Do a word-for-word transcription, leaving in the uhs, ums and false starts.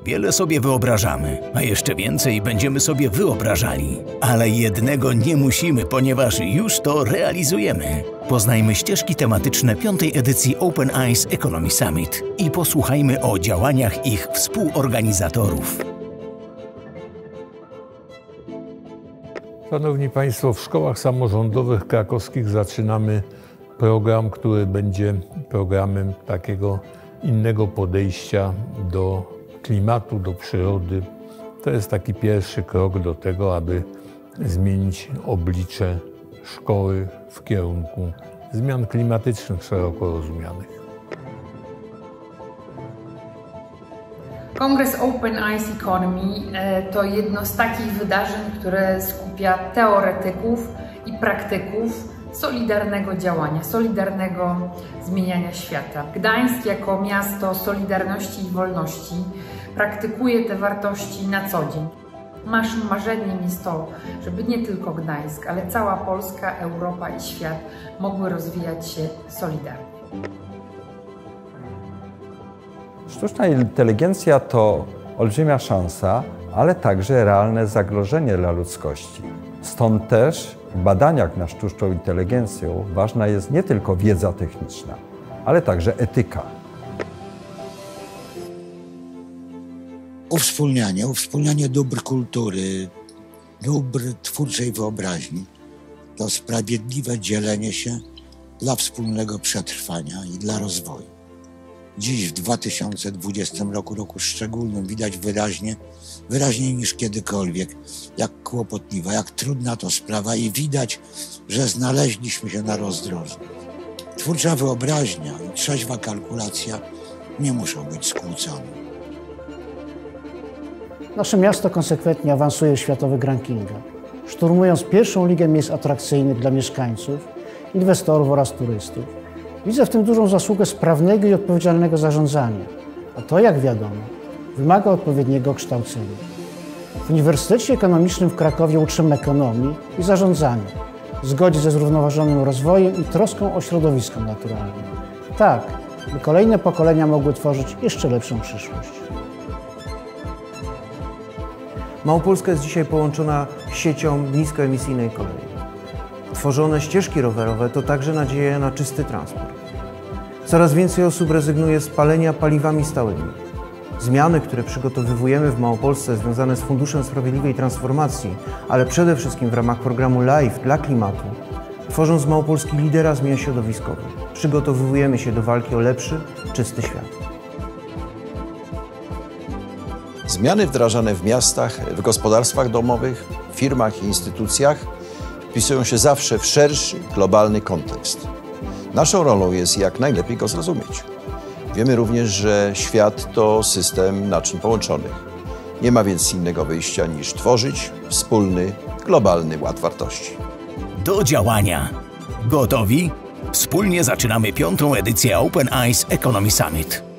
Wiele sobie wyobrażamy, a jeszcze więcej będziemy sobie wyobrażali. Ale jednego nie musimy, ponieważ już to realizujemy. Poznajmy ścieżki tematyczne piątej edycji Open Eyes Economy Summit i posłuchajmy o działaniach ich współorganizatorów. Szanowni Państwo, w szkołach samorządowych krakowskich zaczynamy program, który będzie programem takiego innego podejścia do klimatu, do przyrody. To jest taki pierwszy krok do tego, aby zmienić oblicze szkoły w kierunku zmian klimatycznych szeroko rozumianych. Kongres Open Eyes Economy to jedno z takich wydarzeń, które skupia teoretyków i praktyków solidarnego działania, solidarnego zmieniania świata. Gdańsk jako miasto solidarności i wolności praktykuje te wartości na co dzień. Naszym marzeniem jest to, żeby nie tylko Gdańsk, ale cała Polska, Europa i świat mogły rozwijać się solidarnie. Sztuczna inteligencja to olbrzymia szansa, ale także realne zagrożenie dla ludzkości. Stąd też w badaniach nad sztuczną inteligencją ważna jest nie tylko wiedza techniczna, ale także etyka. Uwspólnianie, uwspólnianie dóbr kultury, dóbr twórczej wyobraźni to sprawiedliwe dzielenie się dla wspólnego przetrwania i dla rozwoju. Dziś w dwa tysiące dwudziestym roku, roku szczególnym, widać wyraźnie, wyraźniej niż kiedykolwiek, jak kłopotliwa, jak trudna to sprawa i widać, że znaleźliśmy się na rozdrożu. Twórcza wyobraźnia i trzeźwa kalkulacja nie muszą być skłócone. Nasze miasto konsekwentnie awansuje w światowych rankingach, szturmując pierwszą ligę miejsc atrakcyjnych dla mieszkańców, inwestorów oraz turystów. Widzę w tym dużą zasługę sprawnego i odpowiedzialnego zarządzania, a to, jak wiadomo, wymaga odpowiedniego kształcenia. W Uniwersytecie Ekonomicznym w Krakowie uczymy ekonomii i zarządzania, w zgodzie ze zrównoważonym rozwojem i troską o środowisko naturalne. Tak, by kolejne pokolenia mogły tworzyć jeszcze lepszą przyszłość. Małopolska jest dzisiaj połączona siecią niskoemisyjnej kolei. Tworzone ścieżki rowerowe to także nadzieja na czysty transport. Coraz więcej osób rezygnuje z palenia paliwami stałymi. Zmiany, które przygotowujemy w Małopolsce związane z Funduszem Sprawiedliwej Transformacji, ale przede wszystkim w ramach programu LIFE dla klimatu, tworzą z Małopolski lidera zmian środowiskowych. Przygotowujemy się do walki o lepszy, czysty świat. Zmiany wdrażane w miastach, w gospodarstwach domowych, firmach i instytucjach wpisują się zawsze w szerszy, globalny kontekst. Naszą rolą jest jak najlepiej go zrozumieć. Wiemy również, że świat to system naczyń połączonych. Nie ma więc innego wyjścia niż tworzyć wspólny, globalny ład wartości. Do działania! Gotowi? Wspólnie zaczynamy piątą edycję Open Eyes Economy Summit.